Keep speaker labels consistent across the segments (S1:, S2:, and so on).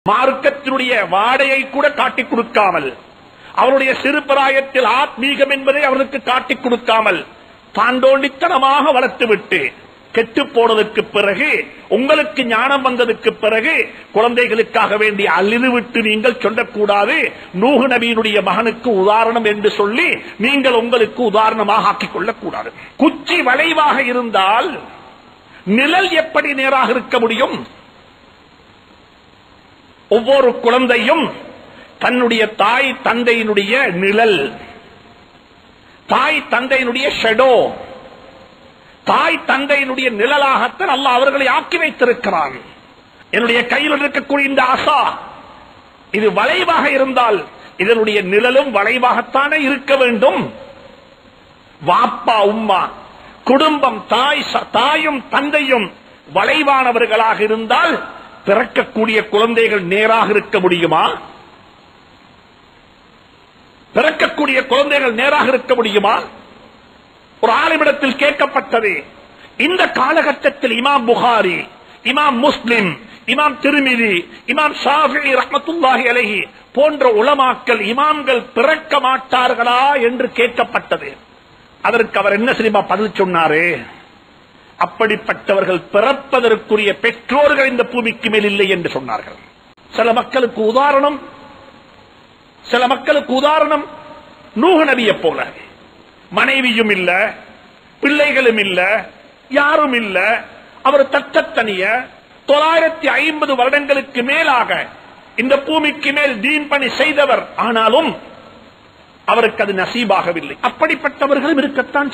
S1: மார்க்கத்தினுடைய வாடையை கூட காட்டிக் கொடுக்காமல், அவருடைய சிறு பிராயத்தில் ஆத்மீகம் என்பதை அவருக்கு காட்டிக் கொடுக்காமல் தாண்டோண்டித்தனமாக வளர்த்துவிட்டு கெட்டு போனதற்கு பிறகு, உங்களுக்கு ஞானம் வந்ததற்கு பிறகு குழந்தைகளுக்காக வேண்டி அழிது விட்டு நீங்கள் சொல்லக்கூடாது நூஹ் நபியினுடைய மகனுக்கு உதாரணம் என்று சொல்லி நீங்கள் உங்களுக்கு உதாரணமாக ஆக்கிக் கொள்ளக்கூடாது. குச்சி வளைவாக இருந்தால் நிழல் எப்படி நேராக இருக்க முடியும்? ஒவ்வொரு குழந்தையும் தன்னுடைய தாய் தந்தையினுடைய நிழல், தாய் தந்தையினுடைய ஷெடோ, தாய் தந்தையினுடைய நிழலாகத்தான் அல்லாஹ் அவர்களை ஆக்கி வைத்திருக்கிறான். என்னுடைய கையில் இருக்கக்கூடிய இந்த ஆசா இது வளைவாக இருந்தால் இதனுடைய நிழலும் வளைவாகத்தானே இருக்க வேண்டும். வாப்பா உம்மா குடும்பம், தாயும் தந்தையும் வளைவானவர்களாக இருந்தால் பிறக்கக்கூடிய குழந்தைகள் நேராக இருக்க முடியுமா? பிறக்கக்கூடிய குழந்தைகள் நேராக இருக்க முடியுமா? ஒரு ஆலிமிடத்தில் கேட்கப்பட்டது. இந்த காலகட்டத்தில் இமாம் புகாரி, இமாம் முஸ்லிம், இமாம் திருமிதி, இமாம் ஷாஃபிஈ ரஹ்மத்துல்லாஹி அலைஹி போன்ற உலமாக்கள் இமாம்கள் பிறக்க மாட்டார்களா என்று கேட்கப்பட்டது. அதற்கு அவர் என்ன தெரியுமா பதில் சொன்னாரு? அப்படிப்பட்டவர்கள் பிறப்பதற்குரிய பெற்றோர்கள் இந்த பூமிக்கு மேல் இல்லை என்று சொன்னார்கள். சில மக்களுக்கு உதாரணம் நூஹ் நபியை போல மனைவியும் இல்ல, பிள்ளைகளும் இல்ல, யாரும் இல்ல. அவர் தனிய 950 வருடங்களுக்கு மேலாக இந்த பூமிக்கு மேல் தீன் பணி செய்தவர். ஆனாலும் அவருக்கு அது நசீபாகவில்லை. அப்படிப்பட்டவர்களும் இருக்கத்தான்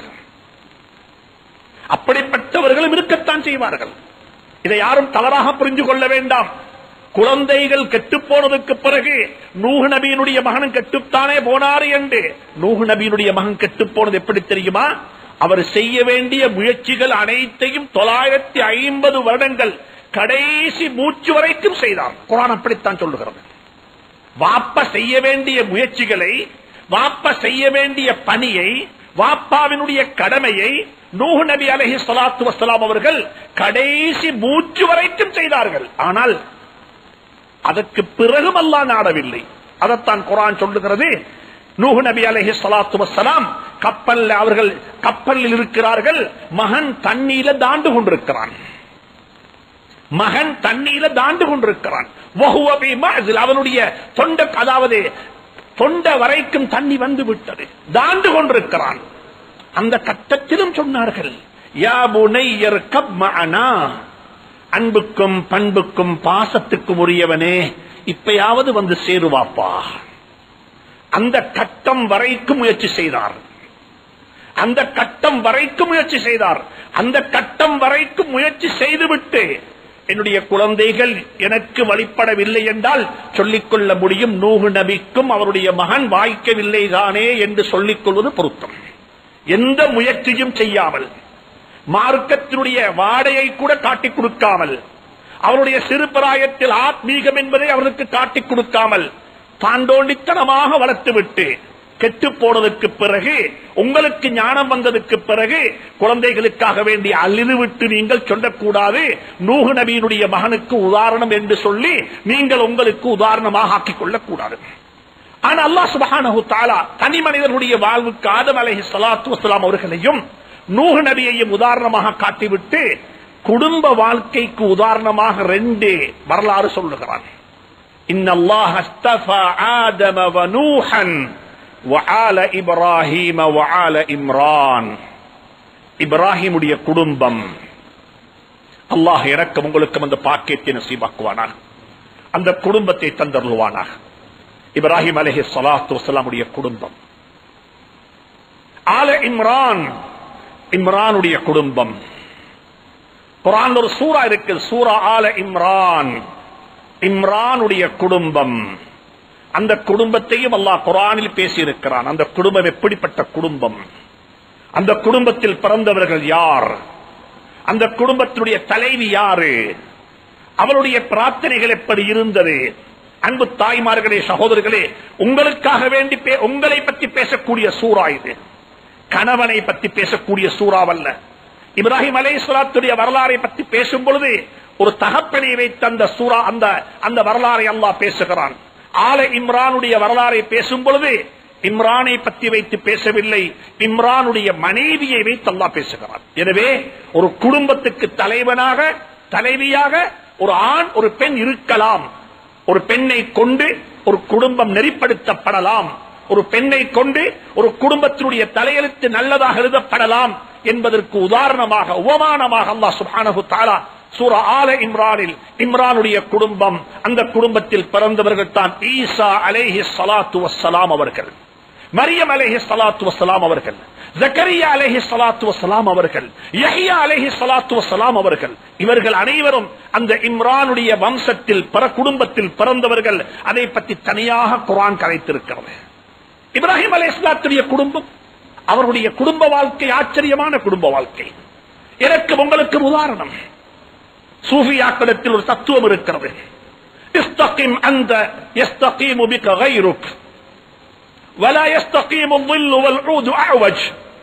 S1: செய்வார்கள். இதை யாரும் தவறாக புரிந்து கொள்ள வேண்டாம். குழந்தைகள் கெட்டு போனதுக்கு பிறகு நூஹ் நபியினுடைய மகன் கெட்டுத்தானே போனார் என்று. நூஹ் நபியினுடைய மகன் கெட்டு போனது எப்படி தெரியுமா? அவர் செய்ய வேண்டிய முயற்சிகள் அனைத்தையும் 950 வருடங்கள் கடைசி மூச்சு வரைக்கும் செய்தார். குர்ஆன் அப்படித்தான் சொல்லுகிறது. வாப்ப செய்ய வேண்டிய முயற்சிகளை, வாப்ப செய்ய வேண்டிய பணியை, வாப்பாவினுடைய கடமையை நூஹ் நபி அலைஹிஸ்ஸலாத்து வஸ்ஸலாம் அவர்கள் கடைசி மூச்சு வரைக்கும் செய்தார்கள். ஆனால் அதற்கு பிறகும் அல்லாஹ் நாடவில்லை. அதைத்தான் குர்ஆன் சொல்லுகிறது. நூஹ் நபி அலைஹிஸ்ஸலாத்து வஸ்ஸலாம் அவர்கள் கப்பலில் இருக்கிறார்கள். மகன் தண்ணீர தாண்டு கொண்டிருக்கிறான். அவனுடைய தொண்டை வரைக்கும் தண்ணி வந்து விட்டது, தாண்டு கொண்டிருக்கிறான். அந்த கட்டத்திலும் சொன்னார்கள், யா புனையர் கப் மஅனா, அன்புக்கும் பண்புக்கும் பாசத்துக்கும் உரியவனே, இப்பயாவது வந்து சேருவாப்பா. அந்த கட்டம் வரைக்கும் முயற்சி செய்தார். அந்த கட்டம் வரைக்கும் முயற்சி செய்துவிட்டு, என்னுடைய குழந்தைகள் எனக்கு வழிபடவில்லை என்றால் சொல்லிக்கொள்ள முடியும், நூஹ் நபிக்கும் அவருடைய மகன் வாய்க்கவில்லை தானே என்று சொல்லிக் கொள்வது பொருத்தம். எந்த முயற்சியும் செய்யாமல், மார்க்கத்தினுடைய வாடையை கூட காட்டிக் கொடுக்காமல், அவருடைய சிறு பிராயத்தில் ஆத்மீகம் என்பதை அவருக்கு காட்டிக் கொடுக்காமல் தாண்டோண்டித்தனமாக வளர்த்துவிட்டு கெட்டு போனதற்கு பிறகு, உங்களுக்கு ஞானம் வந்ததற்கு பிறகு குழந்தைகளுக்காக வேண்டி அழிது விட்டு நீங்கள் சொல்லக்கூடாது நூஹ் நபியினுடைய மகனுக்கு உதாரணம் என்று சொல்லி நீங்கள் உங்களுக்கு உதாரணமாக ஆக்கிக் கொள்ளக்கூடாது. ஆனா அல்லாஹ் சுப்ஹானஹு தஆலா தனி மனிதனுடைய வாழ்வுக்கு ஆதம் அலைஹிஸ்ஸலாத்து வஸ்ஸலாம் அவர்களையும் நூஹ் நபியையும் உதாரணமாக காட்டிவிட்டு குடும்ப வாழ்க்கைக்கு உதாரணமாக 2 வரலாறு சொல்லுகிறான். இன்னல்லாஹ அஸ்தஃபா ஆதம வ நூஹன் வ ஆல இப்ராஹீம வ ஆல இம்ரான். இப்ராஹிமுடைய குடும்பம் அல்லாஹ் எனக்கு உங்களுக்கு அந்த பாக்கியத்தை நசீபாக்குவானாக, அந்த குடும்பத்தை தந்தருள்வானாக. இப்ராஹிம் அலைஹிஸ்ஸலாத்து வஸ்ஸலாமுடைய குடும்பம், ஆல இம்ரான், இம்ரானுடைய குடும்பம். குர்ஆன்ல ஒரு சூரா இருக்கு, சூரா ஆல இம்ரான், இம்ரானுடைய குடும்பம். அந்த குடும்பத்தையும் அல்லாஹ் குர்ஆனில் பேசி இருக்கிறான். அந்த குடும்பம் எப்படிப்பட்ட குடும்பம், அந்த குடும்பத்தில் பிறந்தவர்கள் யார், அந்த குடும்பத்தினுடைய தலைவி யாரு, அவளுடைய பிரார்த்தனைகள் எப்படி இருந்தது. அன்பு தாய்மார்களே, சகோதரர்களே, உங்களுக்காக வேண்டி உங்களை பற்றி பேசக்கூடிய சூரா இது. கணவனை பற்றி பேசக்கூடிய சூறாவல்ல. இப்ராஹிம் அலைஹிஸ்ஸலாத்துடைய வரலாறை பற்றி பேசும் பொழுது ஒரு தகப்பனை வைத்த அந்த சூரா அந்த வரலாறை அல்லாஹ் பேசுகிறான். ஆல இம்ரானுடைய வரலாறை பேசும் பொழுது இம்ரானை பற்றி வைத்து பேசவில்லை, இம்ரானுடைய மனைவியை வைத்து அல்லாஹ் பேசுகிறான். எனவே ஒரு குடும்பத்துக்கு தலைவனாக தலைவியாக ஒரு ஆண் ஒரு பெண் இருக்கலாம். ஒரு பெண்ணை கொண்டு ஒரு குடும்பம் நெறிப்படுத்தப்படலாம். ஒரு பெண்ணை கொண்டு ஒரு குடும்பத்தினுடைய தலையெழுத்து நல்லதாக எழுதப்படலாம் என்பதற்கு உதாரணமாக உபமானமாக அல்லாஹ் சுப்ஹானஹு தஆலா சூரா ஆல இம்ரானில் இம்ரானுடைய குடும்பம், அந்த குடும்பத்தில் பிறந்தவர்கள் தான் ஈசா அலைஹி ஸலாத்து வஸ்ஸலாம் அவர்கள், மரியம் அலைஹி ஸலாத்து வஸ்ஸலாம் அவர்கள், ஜக்கரியா அலைஹி ஸலாத்து வஸ்ஸலாம் அவர்கள், யஹ்யா அலைஹி ஸலாத்து வஸ்ஸலாம் அவர்கள். இவர்கள் அனைவரும் அந்த இம்ரானுடைய வம்சத்தில் குடும்பத்தில் பிறந்தவர்கள். அதை பற்றி தனியாக குர்ஆன் கதைத்திருக்கிறது. இப்ராஹிம் அலைஹிஸ்ஸலாத்துடைய குடும்பம், அவருடைய குடும்ப வாழ்க்கை ஆச்சரியமான குடும்ப வாழ்க்கை. எனக்கு உங்களுக்கு உதாரணம், சூஃபியாக்களிடத்தில் ஒரு தத்துவம் இருக்கிறது. இஸ்தகிம் அன்த யஸ்தகீமு பிக கைருக் வலா யஸ்தகீமு الظில் வல்ஊது அஅவஜ்.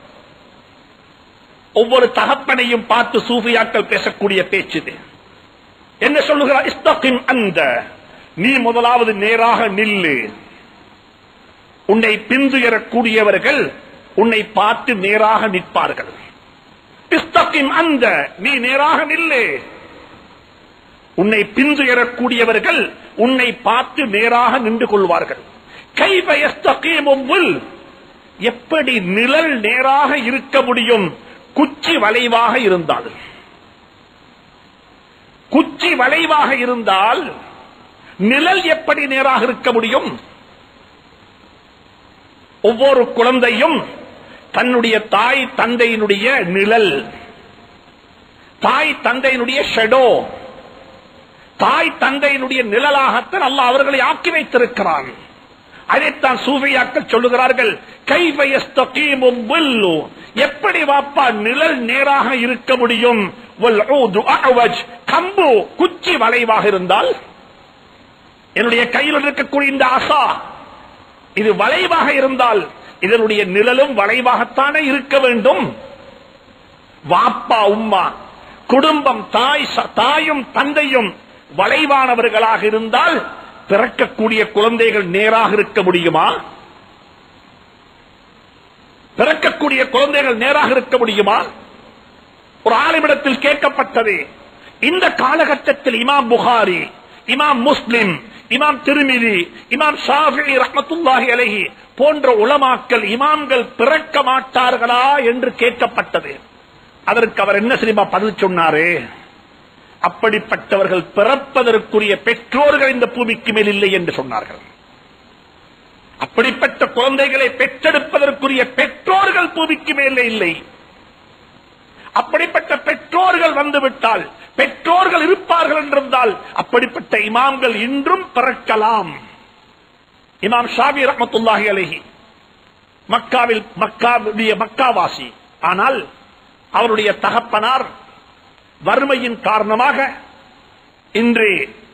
S1: ஒவ்வொரு தகப்பனையும் பார்த்து சூஃபியாக்கள் பேசக்கூடிய பேச்சு இது. என்ன சொல்லுகிறார்? இஸ்தகிம் அன்த, நீ முதலாவது நேராக நில்லு. உன்னை பின்துயரக்கூடியவர்கள் உன்னை பார்த்து நேராக நிற்பார்கள். இஸ்தகிம் அன்த, நீ நேராக நில்லு. உன்னை பின்துயரக்கூடியவர்கள் உன்னை பார்த்து நேராக நின்று கொள்வார்கள். கைஃப யஸ்தகீமு الظில், எப்படி நிழல் நேராக இருக்க முடியும்? குச்சி வளைவாக இருந்தால். குச்சி வளைவாக இருந்தால் நிழல் எப்படி நேராக இருக்க முடியும்? ஒவ்வொரு குழந்தையும் தன்னுடைய தாய் தந்தையினுடைய நிழல், தாய் தந்தையினுடைய ஷெடோ, தாய் தந்தையினுடைய நிழலாகத்தான் அல்லாஹ் அவர்களை ஆக்கி வைத்திருக்கிறான். அதைத்தான் சூஃபியாக்கள் சொல்லுகிறார்கள், கைஃப யஸ்தகீமு الظில், எப்படி வாப்பா நிழல் நேராக இருக்க முடியும்? வல்ஊது அஅவஜ், கம்பு குச்சி வளைவாக இருந்தால். என்னுடைய கையில் இருக்கக்கூடிய இந்த ஆசா இது வளைவாக இருந்தால் இதனுடைய நிழலும் வளைவாகத்தானே இருக்க வேண்டும். வாப்பா உம்மா குடும்பம் தாயும் தந்தையும் வளைவானவர்களாக இருந்தால் பிறக்கக்கூடிய குழந்தைகள் நேராக இருக்க முடியுமா? பிறக்கக்கூடிய குழந்தைகள் நேராக இருக்க முடியுமா? ஒரு ஆலிமிடத்தில் கேட்கப்பட்டது. இந்த காலகட்டத்தில் இமாம் புகாரி, இமாம் முஸ்லிம், இமாம் திருமிதி, இமாம் ஷாஃபிஈ ரஹ்மத்துல்லாஹி அலைஹி போன்ற உலமாக்கள் இமாம்கள் பிறக்க மாட்டார்களா என்று கேட்கப்பட்டது. அதற்கு அவர் என்ன தெரியுமா பதில் சொன்னாரு? அப்படிப்பட்டவர்கள் பிறப்பதற்குரிய பெற்றோர்கள் இந்த பூமிக்கு மேல் இல்லை என்று சொன்னார்கள். அப்படிப்பட்ட குழந்தைகளை பெற்றெடுப்பதற்குரிய பெற்றோர்கள் பூமிக்கு மேலே இல்லை. அப்படிப்பட்ட பெற்றோர்கள் வந்துவிட்டால், பெற்றோர்கள் இருப்பார்கள் என்றிருந்தால் அப்படிப்பட்ட இமாம்கள் இன்றும் பிறக்கலாம். இமாம் ஷாஃபி ரஹ்மத்துல்லாஹி அலைஹி மக்காவாசி, ஆனால் அவருடைய தகப்பனார் வறுமையின் காரணமாக இன்று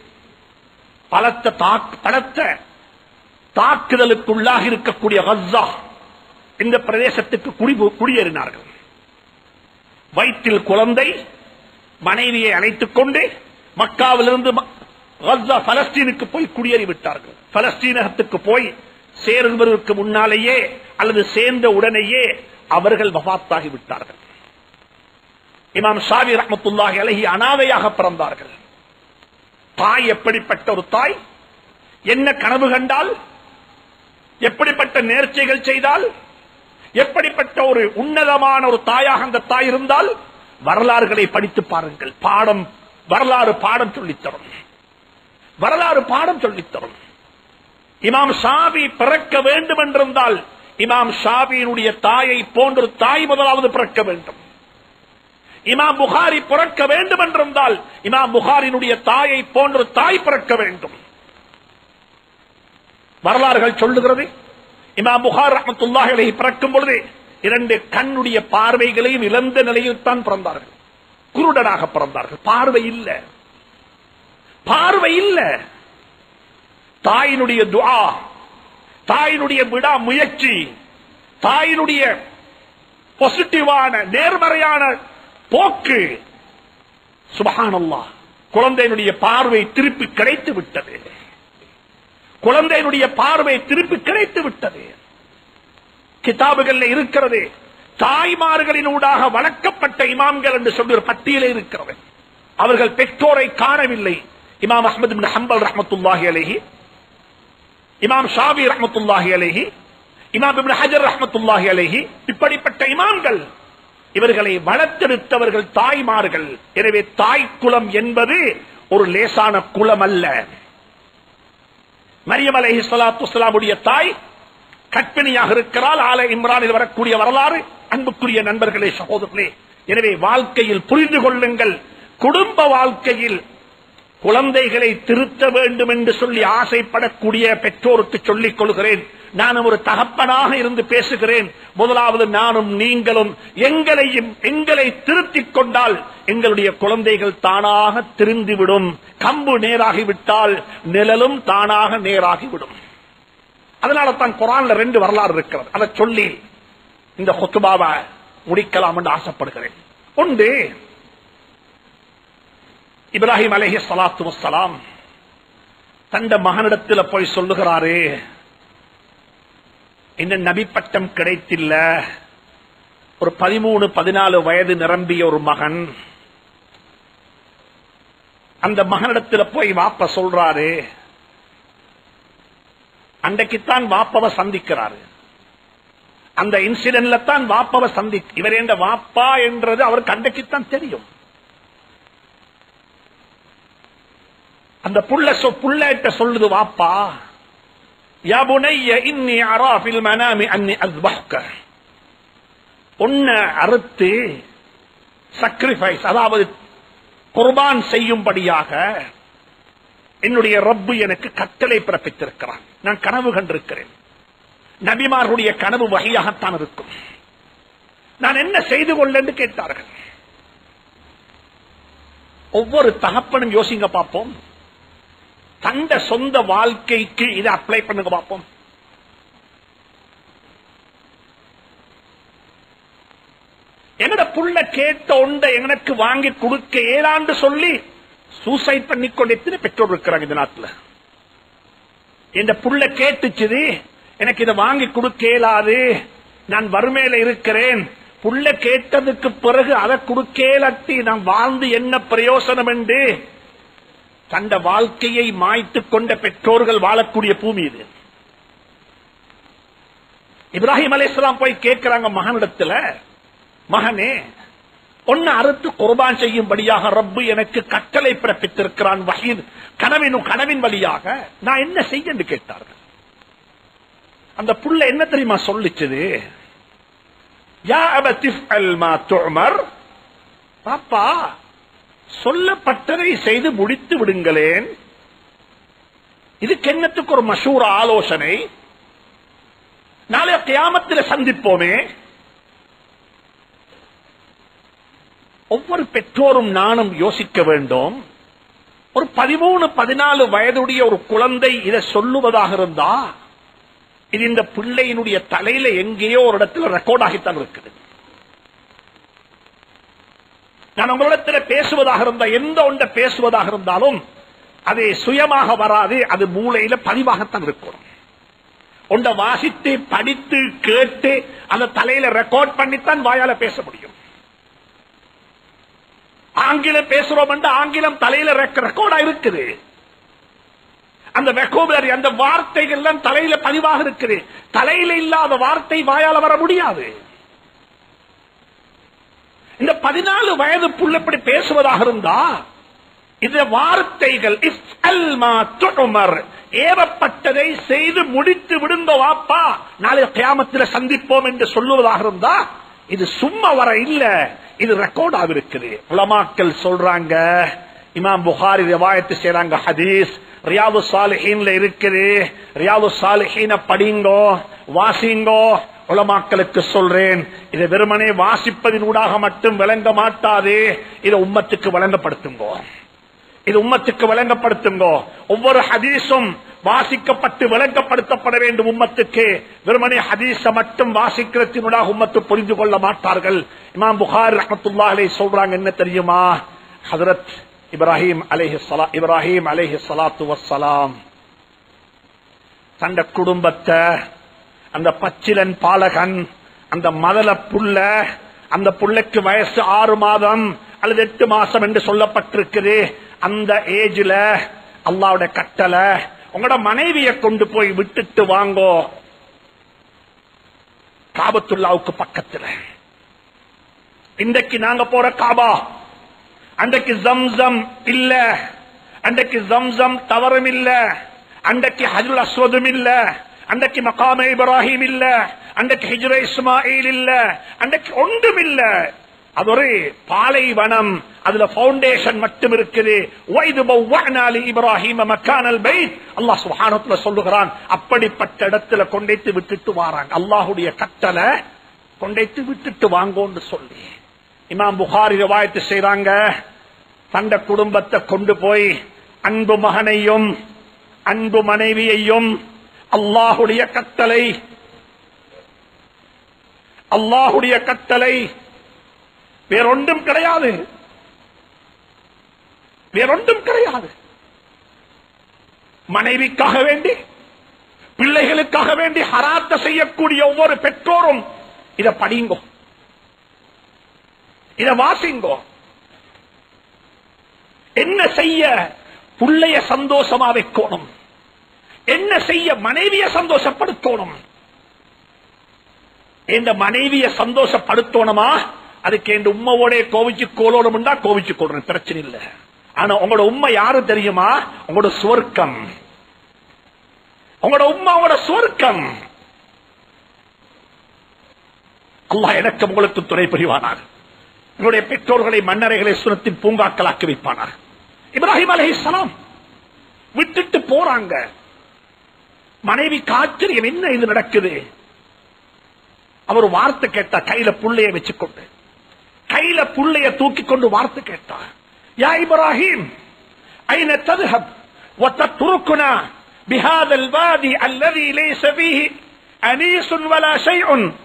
S1: பலத்த தாக்குதலுக்குள்ளாக இருக்கக்கூடிய கஸ்ஸா இந்த பிரதேசத்துக்கு குடியேறினார்கள். வயிற்றில் குழந்தை, மனைவியை அழைத்துக் கொண்டு மக்காவிலிருந்து கஸ்ஸா பலஸ்தீனுக்கு போய் குடியேறிவிட்டார்கள். பலஸ்தீனத்துக்கு போய் சேருவதற்கு முன்னாலேயே அல்லது சேர்ந்த உடனேயே அவர்கள் வஃபாத்தாகி விட்டார்கள். இமாம் ஷாஃபி ரஹ்மத்துல்லாஹி அலைஹி அனாதையாக பிறந்தார்கள். தாய் எப்படிப்பட்ட ஒரு தாய், என்ன கனவு கண்டால், எப்படிப்பட்ட நேர்ச்சைகள் செய்தால், எப்படிப்பட்ட ஒரு உன்னதமான ஒரு தாயாக அந்த தாய் இருந்தால் வரலாறுகளை படித்து பாருங்கள். வரலாறு பாடம் சொல்லித்தரும். வரலாறு பாடம் சொல்லித்தரும். இமாம் ஷாஃபி பிறக்க வேண்டும் என்றிருந்தால் இமாம் ஷாஃபியினுடைய தாயை போன்ற தாய் முதலாவது பிறக்க வேண்டும். இமாம் புகாரி பிறக்க வேண்டும் என்றிருந்தால் இமாம் புகாரினுடைய தாயை போன்ற தாய் பிறக்க வேண்டும். வரலாறுகள் சொல்லுகிறது. இமாம் புகார் ரஹ்மத்துல்லாஹி அலைஹி பிறக்கும் பொழுது 2 கண்ணுடைய பார்வைகளையும் இழந்த நிலையில் தான் பிறந்தார்கள். குருடனாக பிறந்தார்கள். பார்வை இல்ல. தாயினுடைய துஆ, தாயினுடைய விடா முயற்சி, தாயினுடைய பாசிட்டிவான நேர்மறையான போக்கு, சுப்ஹானல்லாஹ். குழந்தையினுடைய பார்வை திருப்பி கிடைத்து விட்டது. குழந்தையினுடைய பார்வை திருப்பி கிடைத்து விட்டது. கிதாபுகள் இருக்கிறது. தாய்மார்களினூடாக வளர்க்கப்பட்ட இமாம்கள் என்று சொல்லி ஒரு பட்டியலே இருக்கிறது. அவர்கள் பெற்றோரை காணவில்லை. இமாம் அஹ்மத் இப்னு ஹம்பல் ரஹ்மத்துல்லாஹி அலைஹி, இமாம் ஷாஃபி ரஹ்மத்துல்லாஹி அலைஹி, இமாம் இப்னு ஹஜர் ரஹ்மத்துல்லாஹி அலைஹி, இப்படிப்பட்ட இமாம்கள் இவர்களை வளர்த்தெடுத்தவர்கள் தாய்மார்கள். எனவே தாய் குலம் என்பது ஒரு லேசான குலம் அல்ல. மரியம் அலைஹிஸ்ஸலாத்து வஸ்ஸலாமுடைய தாய் கற்பிணியாக இருக்கிறாள். ஆல இம்ரானில் வரக்கூடிய வரலாறு அன்புக்குரிய நண்பர்களே, சகோதரர்களே, எனவே வாழ்க்கையில் புரிந்து கொள்ளுங்கள். குடும்ப வாழ்க்கையில் குழந்தைகளை திருத்த வேண்டும் என்று சொல்லி ஆசைப்படக்கூடிய பெற்றோருக்கு சொல்லிக் கொள்கிறேன். நானும் ஒரு தகப்பனாக இருந்து பேசுகிறேன். முதலாவது நானும் நீங்களும் எங்களை திருத்திக் கொண்டால் எங்களுடைய குழந்தைகள் தானாக திருந்திவிடும். கம்பு நேராகிவிட்டால் நிழலும் தானாக நேராகிவிடும். அதனால தான் குர்ஆன்ல 2 வரலாறு இருக்கிறது. அதை சொல்லி இந்த ஹுத்பாவை முடிக்கலாம் என்று ஆசைப்படுகிறேன். ஒன்று, இப்ராஹிம் அலைஹிஸ்ஸலாத்து வஸ்ஸலாம் தந்த மகனிடத்தில் போய் சொல்லுகிறாரு, இன்னும் நபி பட்டம் கிடைத்தில்ல, ஒரு 13-14 வயது நிரம்பிய ஒரு மகன். அந்த மகனிடத்தில் போய் வாப்ப சொல்றாரு. அன்றைக்குத்தான் வாப்பவ சந்திக்கிறாரு. அந்த இன்சிடென்ட்ல தான் வாப்பவ இவர் என்ற வாப்பா என்றது அவருக்கு அன்றைக்குத்தான் தெரியும். அந்த புள்ள சொல்லுது, வாப்பா, யா புனைய இன்னி அரா ஃபில் மனாமி அன்னி அஸ்பஹ்க, உன்னை அறுத்து சாக்ரிஃபைஸ், அதாவது குர்பான் செய்யும்படியாக என்னுடைய ரப்பு எனக்கு கட்டளை பிறப்பித்திருக்கிறான். நான் கனவு கண்டிருக்கிறேன். நபிமார்களுடைய கனவு வகையாகத்தான் இருக்கும். நான் என்ன செய்து கொள்ள என்று கேட்டார்கள். ஒவ்வொரு தகப்பனும் யோசிங்க பார்ப்போம். தந்த சொந்த வாழ்க்கைக்கு இதை அப்ளை பண்ணுங்க பார்ப்போம். என்னோட புள்ள கேட்ட ஒன்றை எனக்கு வாங்கி கொடுக்க ஏழாண்டு சொல்லி சூசைட் பண்ணிக்கொண்டு எத்தனை பெற்றோர் இருக்கிறாங்க இந்த நாட்டில். என் புள்ள கேட்டுச்சு, எனக்கு இதை வாங்கி கொடுக்க இயலாது, நான் வறுமையில இருக்கிறேன். புள்ள கேட்டதுக்கு பிறகு அதை கொடுக்கேலட்டி நான் வாழ்ந்து என்ன பிரயோசனம் என்று தந்த வாழ்க்கையை மாய்த்துக் கொண்ட பெற்றோர்கள் வாழக்கூடிய பூமி இது. இப்ராஹிம் அலைஹிஸ்ஸலாம் போய் கேட்கிறாங்க மகனிடத்துல, மகனே, ஒன்னு அறுத்து குர்பான் செய்யும்படியாக ரப்பு எனக்கு கட்டளை பிறப்பித்திருக்கிறான் வஹீத், கனவின் வழியாக, நான் என்ன செய்ய என்று கேட்டார்கள். அந்த புள்ள என்ன தெரியுமா சொல்லிச்சது? யா அபதி ஃஅல் மா துஅமர், பாப்பா சொல்லப்பட்டதை செய்து முடித்து விடுங்களேன். இதுக்கு என்னத்துக்கு ஒரு மஷூரா ஆலோசனை? நாளை கியாமத்தில் சந்திப்போமே. ஒவ்வொரு பெற்றோரும் நானும் யோசிக்க வேண்டும். ஒரு 13-14 வயதுடைய ஒரு குழந்தை இதை சொல்லுவதாக இருந்தா, இது இந்த பிள்ளையினுடைய தலையில எங்கேயோ ஒரு இடத்துல ரெக்கார்ட் ஆகித்தான் இருக்குது. நான் உங்களிடத்தில் பேசுவதாக இருந்தா, எந்த ஒன்றை பேசுவதாக இருந்தாலும் அது சுயமாக வராது, அது மூளையில பதிவாகத்தான் இருக்கணும். ஒன்றை வாசித்து படித்து கேட்டு அந்த தலையில ரெக்கார்ட் பண்ணித்தான் வாயால பேச முடியும். ஆங்கிலம் பேசுறோம் என்று ஆங்கிலம் தலையில ரெக்கார்டா இருக்குது. அந்த வெக்கோபுலரி, அந்த வார்த்தைகள் தலையில பதிவாக இருக்குது. தலையில இல்லாத வார்த்தை வாயால வர முடியாது. இந்த 14 வயது புள்ள இப்படி பேசுவதாக இருந்தா, இந்த வார்த்தைகள் ஏவப்பட்டதை செய்து முடித்து விடுங்க வாப்பா, நாளை கியாமத்தில் சந்திப்போம் என்று சொல்லுவதாக இருந்தா, இது சும்மா வர இல்ல, இது ரெக்கார்ட் ஆகிருக்குது. உலமாக்கள் சொல்றாங்க, இமாம் புகாரி ரிவாயத்து செய்றாங்க, ஹதீஸ் ரியாது சாலிஹீன்ல இருக்குது. ரியாது சாலிஹீன படிங்கோ, வாசிங்கோ. உலமாக்களுக்கு சொல்றேன், இதை வெறுமனே வாசிப்பதின் ஊடாக மட்டும் விளங்க மாட்டாது, இதை உம்மத்துக்கு வழங்கப்படுத்துங்கோ. இது உம்மத்துக்கு வழங்கப்படுத்துங்கோ. ஒவ்வொரு ஹதீஸும் வாசிக்கப்பட்டு விளங்கப்படுத்தப்பட வேண்டும் உம்மத்துக்கு. வெறுமனே ஹதீஸ மட்டும் வாசிக்கிறதினூடாக உம்மத்து புரிந்து கொள்ள மாட்டார்கள். இமாம் புகாரி ரஹ்மத்துல்லாஹி அலைஹி சொல்றாங்க, என்ன தெரியுமா, ஹஜ்ரத் இப்ராஹிம் அலைஹிஸ்ஸலாத்து வஸ்ஸலாம் தந்த குடும்பத்தை, அந்த பச்சிலன் பாலகன், அந்த மதல புள்ள, அந்த புள்ளைக்கு வயசு 6 மாதம் அல்லது 8 மாசம் என்று சொல்லப்பட்டிருக்குது. அந்த ஏஜ்ல அல்லாஹ்வுடைய கட்டளை, உங்களோட மனைவியை கொண்டு போய் விட்டுட்டு வாங்கோ காபத்துல்லாவுக்கு பக்கத்துல. இன்றைக்கு நாங்க போற காபா, அன்றைக்கு ஜம்சம் இல்ல, அன்றைக்கு ஜம்சம் தவறும் இல்ல, அன்றைக்கு ஹஜ்ருல் அஸ்வதும் இல்ல, அன்றைக்கு மகாமே இப்ராஹிம் இல்ல, அன்றைக்கு ஹிஜ்ர இஸ்மாயில் இல்ல, அன்றைக்கு ஒன்றும் இல்ல. அது ஒரு பாலைவனம், அதுல பவுண்டேஷன் மட்டும் இருக்குது. வைது பவ்வஅனா லி இப்ராஹிம மக்கானல் பைத், அல்லாஹ் சுப்ஹானஹு வ தஆலா சொல்லுகிறான். அப்படிப்பட்ட இடத்துல கொண்டைத்து விட்டுட்டு வாராங்க. அல்லாஹ்வுடைய கட்டளை, கொண்டைத்து விட்டுட்டு வாங்கோன்னு சொல்லி இமாம் புகாரி ரிவாயத் செய்றாங்க. தந்த குடும்பத்தை கொண்டு போய் அன்பு மகனையும் அன்பு மனைவியையும், அல்லாஹ்வுடைய கட்டளை, அல்லாஹ்வுடைய கட்டளை, வேறொன்றும் கிடையாது, வேறொன்றும் கிடையாது. மனைவிக்காக வேண்டி, பிள்ளைகளுக்காக வேண்டி ஹராத்த செய்யக்கூடிய ஒவ்வொரு பெற்றோரும் இதை படிங்கோ, இதை வாசிங்கோ. என்ன செய்ய புள்ளைய சந்தோஷமா வைக்கணும், என்ன செய்ய மனைவிய சந்தோஷப்படுத்தணும். இந்த மனைவிய சந்தோஷப்படுத்தணுமா, அதுக்கு என் உம்மாவோட கோவிச்சு கோலோடும்டா கோவிச்சு கொள்றேன், பிரச்சனை இல்ல. ஆனா உங்களோட உம்மா யாரு தெரியுமா? உங்களோட சுவர்க்கம். உங்களோட உம்மா உங்களோட சுவர்க்கம். அல்லாஹ் எனக்கு உங்களுக்கு துணை புரிவானார். உங்களுடைய பெற்றோர்களை மன்னரைகளை சுனத்தின் பூங்காக்களாக்கி வைப்பானார். இப்ராஹிம் அலைஹிஸ்ஸலாம் விட்டுட்டு போறாங்க. மனைவி ஆச்சரியம், என்ன இது நடக்குது? அவர் வார்த்தை கேட்டா, கையில புள்ளைய வச்சுக்கொண்டு, கையில புள்ளைய தூக்கி கொண்டு வார்த்தை கேட்டா, யா இப்ராஹிம் ஐன தذهب وتتركنا بهذا الوادي الذي ليس فيه انيس ولا شيء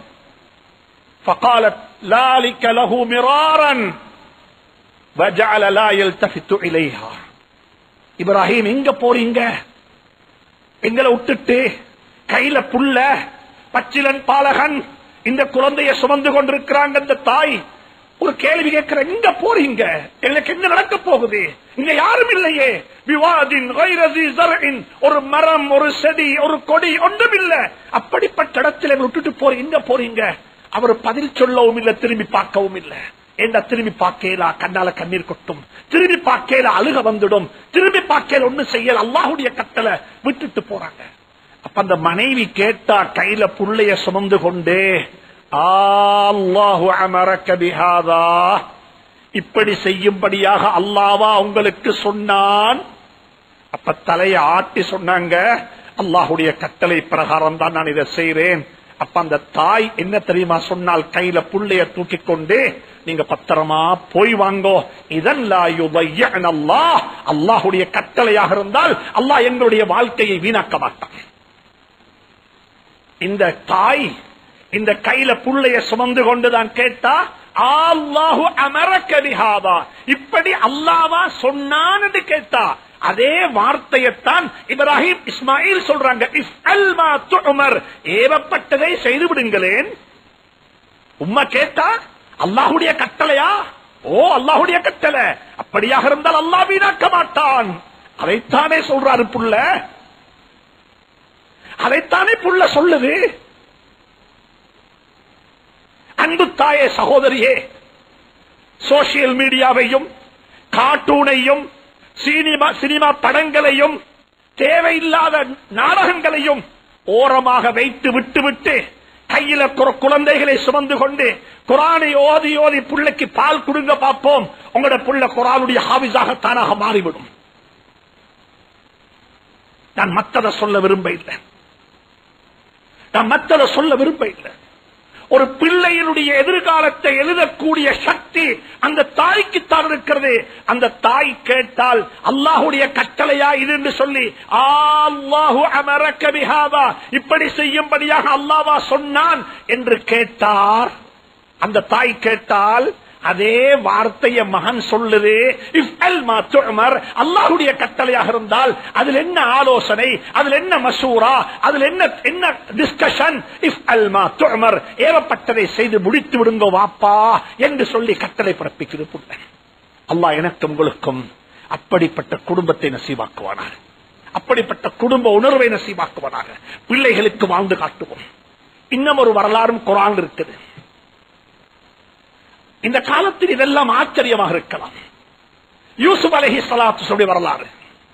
S1: فقالت ذلك له مرارا وجعل لا يلتفت اليها. இப்ராஹிம் எங்க போறீங்க? எங்களை விட்டுட்டு, கையில புள்ள, பச்சிலன் பாலகன், இந்த குழந்தைய சுமந்து கொண்டிருக்கிறாங்க இந்த தாய். ஒரு கேள்வி கேட்கிற, எங்க போறீங்க? எனக்கு என்ன நடக்க போகுது? இங்க யாரும் இல்லையே. விவாதின் ஒரு மரம், ஒரு செடி, ஒரு கொடி ஒன்றும் இல்ல. அப்படிப்பட்ட இடத்துல விட்டுட்டு போறீங்க, எங்க போறீங்க? அவர் பதில் சொல்லவும் இல்ல, திரும்பி பார்க்கவும் இல்ல. என்ன திரும்பி பார்க்கலா, கண்ணால கண்ணீர் கொட்டும், திரும்பி பார்க்கல அழுக வந்துடும், திரும்பி பார்க்கல ஒண்ணு செய்யல. அல்லாஹ்வுடைய கட்டளை, விட்டுட்டு போறாங்க. அப்ப அந்த மனைவி கேட்டா, கையில புள்ளைய சுமந்து கொண்டே, அல்லாஹு அமரக பிஹாதா, இப்படி செய்யும்படியாக அல்லாஹ்வா உங்களுக்கு சொன்னான். அப்ப தலையை ஆட்டி சொன்னாங்க, அல்லாஹ்வுடைய கட்டளை பிரகாரம் தான் நான் இதை செய்றேன். அப்ப அந்த தாய் என்ன தெரியுமா சொன்னால், கையில புள்ளைய தூக்கி கொண்டு, நீங்க பத்திரமா போய் வாங்கோ. இதன் அல்லாஹ், அல்லாஹ்வுடைய கட்டளையாக இருந்தால் அல்லாஹ் எங்களுடைய வாழ்க்கையை வீணாக்க மாட்டான். இந்த தாய் இந்த கையில புள்ளைய சுமந்து கொண்டுதான் கேட்டா, அல்லாஹு அமரக பிஹாதா, இப்படி அல்லாஹ்வா சொன்னான் என்று கேட்டா. அதே வார்த்தையத்தான் இப்ராஹிம் இஸ்மாயில் சொல்றாங்க, இஃஅல் மா துஅமர், ஏவப்பட்டதை செய்து விடுங்களேன். உம்மா கேட்டா, அல்லாஹ்வுடைய கட்டளையா? ஓ, அல்லாஹ்வுடைய கட்டளை. அப்படியாக இருந்தால் அல்லாஹ் வீணாக்க மாட்டான். அதைத்தானே சொல்றாரு புள்ள, அதைத்தானே புள்ள சொல்லுது. அன்பு தாயே, சகோதரியே, சோசியல் மீடியாவையும் கார்ட்டூனையும் சினிமா படங்களையும் தேவையில்லாத நாடகங்களையும் ஓரமாக வைத்து விட்டுவிட்டு, கையில குழந்தைகளை சுமந்து கொண்டு குர்ஆனை ஓதி ஓதி புள்ளைக்கு பால் கொடுங்க பார்ப்போம். உங்களோட புள்ள குர்ஆனுடைய ஹாஃபிஸாக தானாக மாறிவிடும். நான் மத்தத சொல்ல விரும்ப இல்லை, நான் மத்தத சொல்ல விரும்ப இல்லை. ஒரு பிள்ளையினுடைய எதிர்காலத்தை எழுதக்கூடிய சக்தி அந்த தாய்க்குத்தான் இருக்கிறது. அந்த தாய் கேட்டால், அல்லாஹ்வுடைய கட்டளையா இது என்று சொல்லி, அல்லாஹு அமரக பிஹாதா, இப்படி செய்யும்படியாக அல்லாஹ்வா சொன்னான் என்று கேட்டார். அந்த தாய் கேட்டால், அதே வார்த்தைய மகன் சொல்லுது, இஃப்அல் மா துஅமர். அல்லாஹ்வுடைய கட்டளையாக இருந்தால் அதில் என்ன ஆலோசனை, அதில் என்ன மஷூரா, அதில் என்ன டிஸ்கஷன்? இஃப்அல் மா துஅமர், ஏவப்பட்டதை செய்து முடித்து விடுங்க வாப்பா என்று சொல்லி கட்டளை பிறப்பிக்கிறது புள்ள. அல்லாஹ் எனக்கு உங்களுக்கும் அப்படிப்பட்ட குடும்பத்தை நசீபாக்குவானாக, அப்படிப்பட்ட குடும்ப உணர்வை நசீபாக்குவானாக. பிள்ளைகளுக்கு வாழ்ந்து காட்டுவோம். இன்னும் ஒரு வரலாறும் குர்ஆன் இருக்குது. இந்த காலத்தில் இதெல்லாம் ஆச்சரியமாக இருக்கலாம். யூசுப் அலைஹிஸ்ஸலாத்து வரலாறு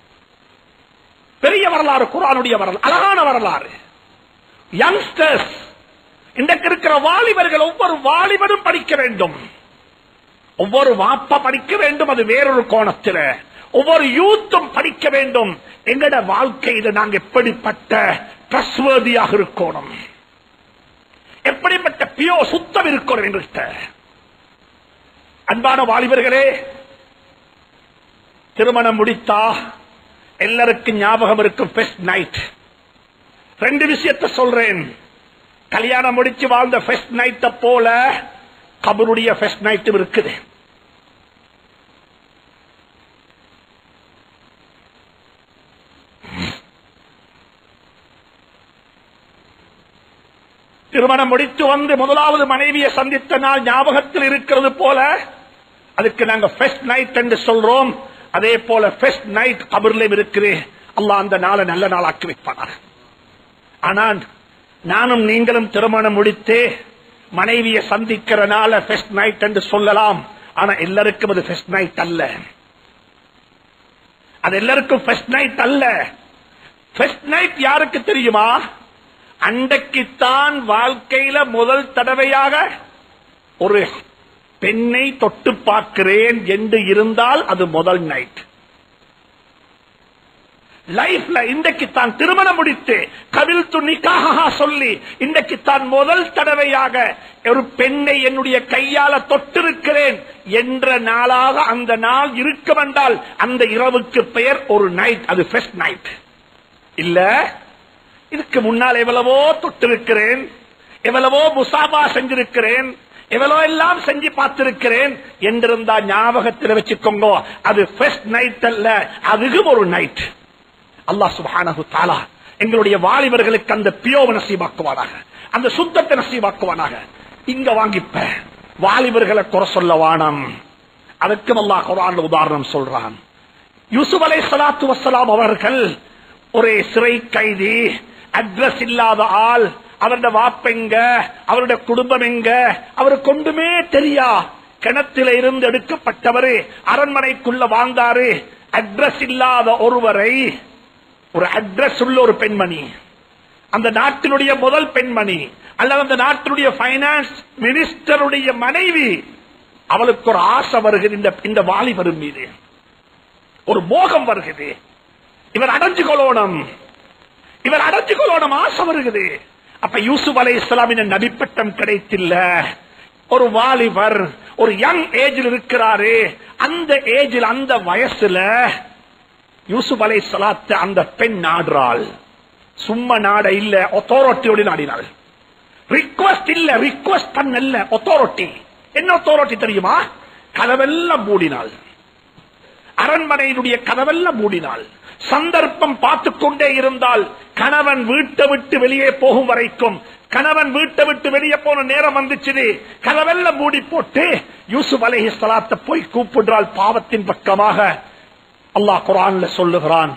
S1: பெரிய வரலாறு, குர்ஆனுடைய வரலாறு, அழகான வரலாறு. யங்ஸ்டர்ஸ், இன்றைக்கு இருக்கிற வாலிபர்கள், ஒவ்வொரு வாலிபரும் படிக்க வேண்டும், ஒவ்வொரு வாப்பா படிக்க வேண்டும். அது வேறொரு கோணத்தில் ஒவ்வொரு யூத்தும் படிக்க வேண்டும். எங்கட வாழ்க்கையில நாங்க எப்படிப்பட்ட ட்ரஸ்ட்வர்தியாக இருக்கணும், எப்படிப்பட்ட பியோ சுத்தம் இருக்கணும் எங்கள்கிட்ட. அன்பான வாலிபர்களே, திருமணம் முடித்தா எல்லாருக்கும் ஞாபகம் இருக்கும் ஃபர்ஸ்ட் நைட். ரெண்டு விஷயத்தை சொல்றேன். கல்யாணம் முடிச்சு வாழ்ந்த ஃபர்ஸ்ட் நைட்ட போல கபருடைய ஃபர்ஸ்ட் நைட்டும் இருக்குது. திருமணம் முடித்து வந்து முதலாவது மனைவியை சந்தித்த நாள் ஞாபகத்தில் இருக்கிறது போல அதுக்கு நாங்க ஃபர்ஸ்ட் நைட் என்று சொல்றோம். அதே போல ஃபர்ஸ்ட் நைட் கபர்லயும் இருக்குது. அல்லாஹ் அந்த நாளை நல்ல நாளாக்கி வைப்பானார். ஆனால் நானும் நீங்களும் திருமணம் முடித்து மனைவியை சந்திக்கிற நாள ஃபர்ஸ்ட் நைட் என்று சொல்லலாம். ஆனா எல்லாருக்கும் அது ஃபர்ஸ்ட் நைட் அல்ல. அது எல்லாருக்கும் ஃபர்ஸ்ட் நைட் அல்ல. ஃபர்ஸ்ட் நைட் யாருக்கு தெரியுமா? அன்றைக்குத்தான் வாழ்க்கையில முதல் தடவையாக ஒரு பெண்ணை தொட்டு பார்க்கிறேன் என்று இருந்தால் அது முதல் நைட் லைஃப்ல. இன்றைக்குத்தான் திருமணம் முடித்து கவில் துணிக்காக சொல்லி இன்றைக்குத்தான் முதல் தடவையாக ஒரு பெண்ணை என்னுடைய கையால தொட்டிருக்கிறேன் என்ற நாளாக அந்த நாள் இருக்கும் என்றால் அந்த இரவுக்கு பெயர் ஒரு நைட். அது ஃபர்ஸ்ட் நைட் இல்ல. இதுக்கு முன்னால் எவ்வளவோ தொட்டிருக்கிறேன், எவ்வளவோ முசாபா செஞ்சிருக்கிறேன், எவ்வளோ எல்லாம் செஞ்சு பார்த்திருக்கிறேன் என்றிருந்தா ஞாபகத்தில் வச்சுக்கோங்க, அது ஃபர்ஸ்ட் நைட் அல்ல, அதுவும் ஒரு நைட். அல்லாஹ் சுப்ஹானஹு தஆலா எங்களுடைய வாலிபர்களுக்கு அந்த பியோவை நசீபாக்குவானாக, அந்த சுத்தத்தை நசீபாக்குவானாக. இங்க வாங்கிப்ப வாலிபர்களை குறை சொல்ல வானம். அதுக்கும் அல்லாஹ் குர்ஆன்ல உதாரணம் சொல்றான். யூசுப் அலைஹிஸ்ஸலாத்து வஸ்ஸலாம் அவர்கள் ஒரே சிறை கைதி, அட்ரஸ் இல்லாத ஆள், அவருடைய வாப்பெங்க, அவருடைய குடும்பம் எங்க, அவருக்கு ஒன்றுமே தெரியா. கிணத்தில இருந்து எடுக்கப்பட்டவர் அரண்மனைக்குள்ள வாழ்ந்தாரு. அட்ரஸ் இல்லாத ஒருவரை, ஒரு அட்ரஸ் உள்ள ஒரு பெண்மணி, அந்த நாட்டினுடைய முதல் பெண்மணி அல்லது அந்த நாட்டினுடைய பைனான்ஸ் மினிஸ்டருடைய மனைவி, அவளுக்கு ஒரு ஆசை வருகிறது இந்த வாலிபர் மீது, ஒரு மோகம் வருகிறது. இவர் அடைஞ்சு கொள்ளணும், இவர் அடைஞ்சு கொள்ளணும் ஆசை வருகிறது. அப்ப யூசுப் அலைஹிஸ்ஸலாமின் நபிப்பட்டம் கிடைத்தில்ல. ஒரு வாலிபர் ஒரு யங் ஏஜில் இருக்கிறாரு. அந்த ஏஜில், அந்த வயசுல யூசுப் அலைஹிஸ்ஸலாத்தை அந்த பெண் நாடுறாள். சும்மா நாட இல்ல, அத்தாரிட்டியோடு நாடினாள். ரிக்வெஸ்ட் இல்ல, ரிக்வெஸ்ட் பண்ணல, அத்தாரிட்டி. என்ன அத்தாரிட்டி தெரியுமா? கதவெல்லாம் மூடினாள், அரண்மனையினுடைய கதவெல்லாம் மூடினாள். சந்தர்ப்பம் பார்த்துக் கொண்டே இருந்தால் கணவன் வீட்டை விட்டு வெளியே போகும் வரைக்கும், கணவன் வீட்டை விட்டு வெளியே போன நேரம் வந்துச்சு, கதவெல்லாம் மூடி போட்டு யூசுப் அலைஹிஸ்ஸலாத்தை போய் கூப்பிடுறாள் பாவத்தின் பக்கமாக. அல்லாஹ் குர்ஆன்ல சொல்லுகிறான்,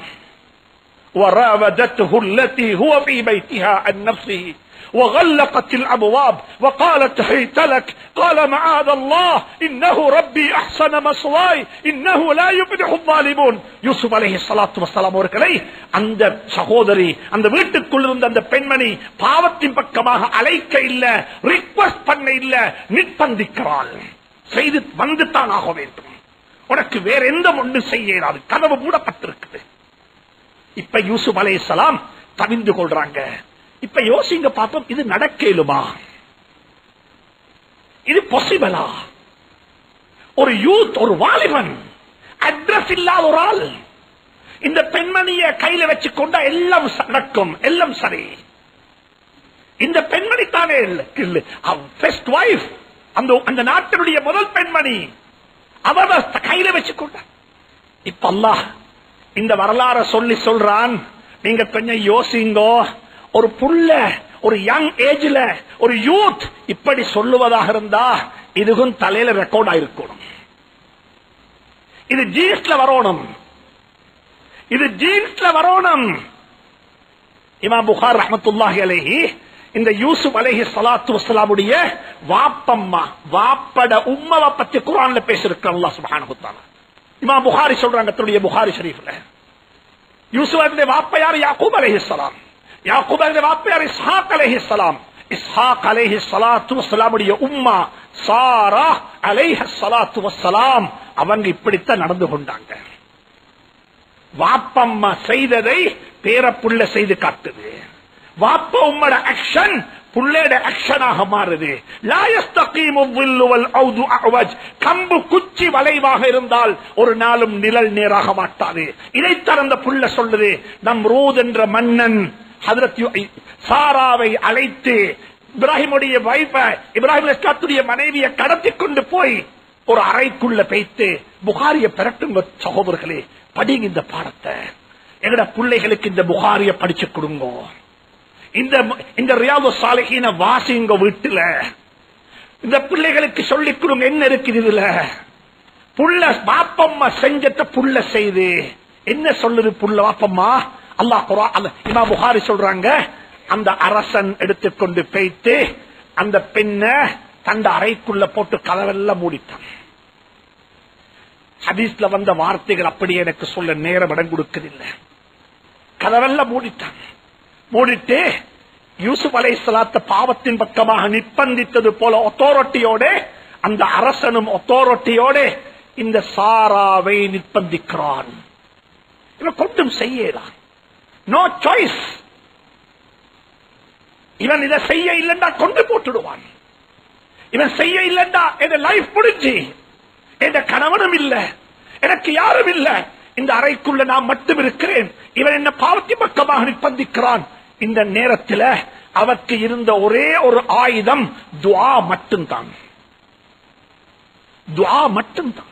S1: وَرَاوَدَتْهُ الَّتِي هُوَ فِي بَيْتِهَا عَن نَفْسِهِ وغلقت الأبواب وقالت هيت لك قال معاذ الله إنه ربي أحسن مثواي إنه لا يفلح الظالمون. யூசுப் அலைஹிஸ்ஸலாத்து வஸ்ஸலாம் அவர்களை அந்த சகோதரி, அந்த வீட்டுக்குள் இருந்த அந்த பெண்மணி பாவத்தின் பக்கமாக அழைக்க இல்ல, ரிக்வெஸ்ட் பண்ண இல்ல, நிர்பந்திக்கிறாள். செய்து வந்துத்தான் ஆக வேண்டும், உனக்கு வேற எந்த ஒன்று செய்யாது, கதவு மூடப்பட்டிருக்குது. இப்ப யூசுப் அலைஹிஸ்ஸலாம் தவிந்து கொள்றாங்க. இப்ப யோசிங்க பார்ப்போம், இது நடக்கலுமா? இது பாசிபிளா? ஒரு யூத், ஒரு வாலிபன், அட்ரஸ் இல்லாத ஒரு ஆள், இந்த பெண்மணிய கையில வச்சு கொண்டா எல்லாம் நடக்கும், எல்லாம் சரி. இந்த பெண்மணி தானே ஃபர்ஸ்ட் வைஃப், அந்த நாட்டினுடைய முதல் பெண்மணி அவர் கையில வச்சுக்கொண்டார். இப்ப அல்லாஹ் இந்த வரலாறு சொல்லி சொல்றான், நீங்க கொஞ்சம் யோசிங்கோ. ஒரு புள்ள ஒரு யங் ஏஜ்ல ஒரு யூத் இப்படி சொல்லுவதாக இருந்தா இதுவும் தலையில ரெக்கார்ட் ஆயிருக்கணும். இது ஜீன்ஸ்ல வரணும், இது ஜீன்ஸ்ல வரணும். இமாம் புகார் ரஹ்மத்துல்லாஹி அலைஹி இந்த யூசுப் அலைஹி ஸலாத்து வஸ்ஸலாமுடைய வாப்பம்மா வாப்பட உம்மவை பத்தி குர்ஆன்ல பேசியிருக்க அல்லாஹ் சுப்ஹானஹு வ தஆலா. இமாம் புகாரி சொல்றாங்க தன்னுடைய புகாரி ஷரீஃப்ல, யூசுஃபுடைய வாப்பா யார்? யாக்கூப் அலைஹிஸ்ஸலாம். யாக்கூபுடைய வாப்பா யார்? இஸ்ஹாக் அலைஹிஸ்ஸலாம். இஸ்ஹாக் அலைஹிஸ்ஸலாத்து வஸ்ஸலாமுடைய உம்மா சாரா அலைஹிஸ்ஸலாத்து வஸ்ஸலாம் அவங்க இப்படித்தான் நடந்து கொண்டாங்க. வாப்பம்மா செய்ததை பேரப்புள்ள செய்து காட்டுது. வாப்ப உம்மட ஆக்ஷன் புள்ளேட ஆக்ஷனாக மாறுது. லா யஸ்தகீமு ظில்லு வல் ஔது அஅவஜ். கம்பு குச்சி வளைவாக இருந்தால் ஒரு நாளும் நிழல் நேராக மாட்டாது. இதைத்தான் அந்த புள்ள சொல்லுது. நம்ரூத் என்ற மன்னன் ஹஜ்ரத் சாராவை அழைத்து இப்ராஹிமுடைய வைஃப இப்ராஹிம் அலைஹிஸ்ஸலாத்துடைய மனைவியை கடத்தி கொண்டு போய் ஒரு அறைக்குள்ள வைத்து புகாரிய பெறட்டுங்க சகோதரர்களே, படிங்க இந்த பாடத்தை. எங்கட பிள்ளைகளுக்கு இந்த புகாரிய படிச்சு கொடுங்க. இந்த ரியாது சாலிஹீன வாசிங்க வீட்டுல. இந்த பிள்ளைகளுக்கு சொல்லிக் கொடுங்க என்ன இருக்குது இதுல. புள்ள பாப்பம்மா செஞ்சத புள்ள செய்து என்ன சொல்லுது புள்ள வாப்பம்மா? அல்லாஹ் குர்ஆன் இமாம் புகாரி சொல்றாங்க, அந்த அரசன் எடுத்துக்கொண்டு போய்த்து அந்த பெண்ணை தந்த அறைக்குள்ள போட்டு கதவெல்லாம் மூடிட்டான். ஹதீஸ்ல வந்த வார்த்தைகள் அப்படியே எனக்கு சொல்ல நேரம் இடம் கொடுக்கதில்லை. கதவெல்லாம் மூடிட்டான். மூடிட்டு யூசுப் அலைஹிஸ்ஸலாத்த பாவத்தின் பக்கமாக நிர்பந்தித்தது போல அத்தாரிட்டியோட அந்த அரசனும் அத்தாரிட்டியோட இந்த சாராவை நிர்பந்திக்கிறான். இவன் கொண்டும் செய்யலாம், நோ சாய்ஸ். இவன் இதை செய்ய இல்லைண்டா கொண்டு போட்டுடுவான். இவன் செய்ய இல்லைண்டா என் லைஃப் முடிஞ்சு, என் கணவனும் இல்ல, எனக்கு யாரும் இல்ல, இந்த அறைக்குள்ள நான் மட்டும் இருக்கிறேன். இவன் என்ன பாவத்தின் பக்கமாக நிர்பந்திக்கிறான். இந்த நேரத்தில் அவருக்கு இருந்த ஒரே ஒரு ஆயுதம் துஆ மட்டும்தான். துஆ மட்டும்தான்.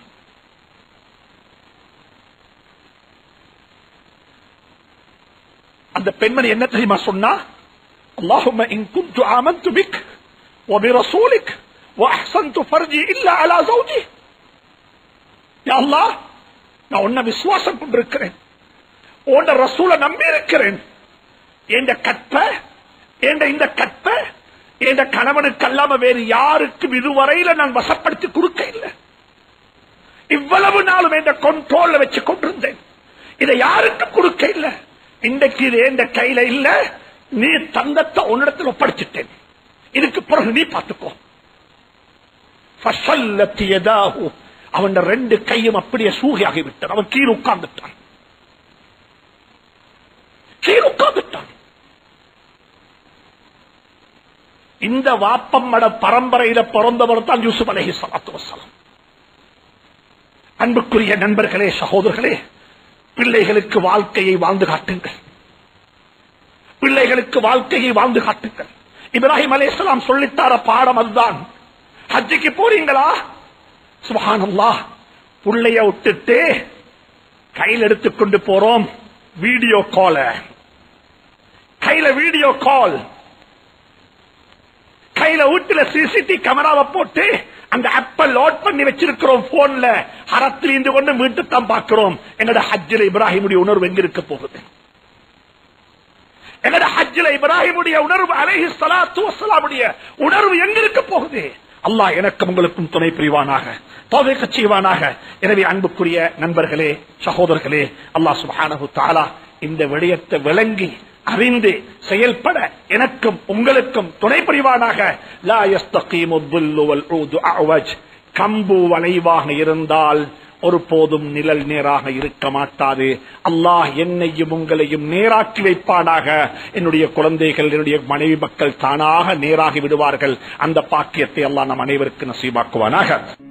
S1: அந்த பெண்மணி என்ன தெரியுமா சொன்னா? அல்லாஹும்ம இன் குன்து ஆமன்து பிக் வ பிரசூலிக் வ அஹ்ஸன்து ஃபர்ஜி இல்லா அலா ஜௌஜி. யா அல்லாஹ், நான் உன்னை விசுவாசம் கொண்டிருக்கிறேன், உன்ன ரசூலை நம்பி இருக்கிறேன். இந்த கற்ப என் கணவனுக்கு அல்லாம வேறு யாருக்கும் இதுவரையில நான் வசப்படுத்தி கொடுக்க இல்லை. இவ்வளவு நாளும் என் கண்ட்ரோல்ல வச்சு கொண்டிருந்தேன். இதை யாருக்கும் கொடுக்க இல்லை. இன்றைக்கு இது என் கையில இல்ல, நீ தங்கத்தை உன்னிடத்தில் ஒப்படைச்சிட்டேன். இதுக்கு பிறகு நீ பார்த்துக்கோ. அவன் ரெண்டு கையும் அப்படியே சூகையாகி விட்டான். அவன் கீழே உட்கார்ந்துட்டான். இந்த வாப்பம்மட பரம்பரையில பிறந்தவர் தான் யூசுப் அலைஹிஸ்ஸலாத்து வஸ்ஸலாம். அன்புக்குரிய நண்பர்களே, சகோதரர்களே, பிள்ளைகளுக்கு வாழ்க்கையை வாழ்ந்து காட்டுங்கள். பிள்ளைகளுக்கு வாழ்க்கையை வாழ்ந்து காட்டுங்கள். இப்ராஹிம் அலைஹிஸ்ஸலாம் சொல்லித்தார பாடம் அதுதான். ஹஜ்ஜுக்கு போறீங்களா? சுப்ஹானல்லாஹ், புள்ளைய விட்டுட்டு கையில் எடுத்துக்கொண்டு போறோம். வீடியோ கால், கையில வீடியோ கால், கையில வீட்டுல சிசிடிவி கேமராவை போட்டு அந்த ஆப்பை லோட் பண்ணி வச்சிருக்கிறோம். போன்ல ஹரத்தில் இருந்து கொண்டு மீட்டுத்தான் பார்க்கிறோம். எங்கட ஹஜ்ஜில இப்ராஹிமுடைய உணர்வு எங்க இருக்க போகுது? எங்கட ஹஜ்ஜில இப்ராஹிமுடைய உணர்வு அலைஹிஸ்ஸலாத்து வஸ்ஸலாமுடைய உணர்வு எங்க இருக்க போகுது? அல்லாஹ் எனக்கும் உங்களுக்கும் துணை புரிவானாக, தௌஃபீக் செய்வானாக. எனவே அன்புக்குரிய நண்பர்களே, சகோதரர்களே, அல்லாஹ் சுப்ஹானஹு தஆலா இந்த விடயத்தை விளங்கி அறிந்து செயல்பட எனக்கும் உங்களுக்கும் துணை புரிவானாக. லா யஸ்தகீமு ظில்லு வல் ஊது அஅவஜ். கம்பு வளைவாக இருந்தால் ஒருபோதும் நிழல் நேராக இருக்க மாட்டாது. அல்லாஹ் என்னையும் உங்களையும் நேராக்கி வைப்பானாக. என்னுடைய குழந்தைகள், என்னுடைய மனைவி மக்கள் தானாக நேராகி விடுவார்கள். அந்த பாக்கியத்தை அல்லாஹ் நம் அனைவருக்கு நசீபாக்குவானாக.